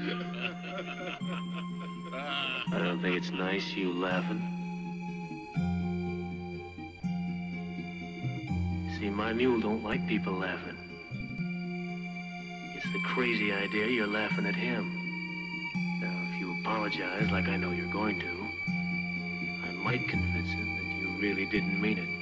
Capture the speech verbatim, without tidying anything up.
I don't think it's nice, you laughing. See, my mule don't like people laughing. It's the crazy idea you're laughing at him. Now, if you apologize like I know you're going to, I might convince him that you really didn't mean it.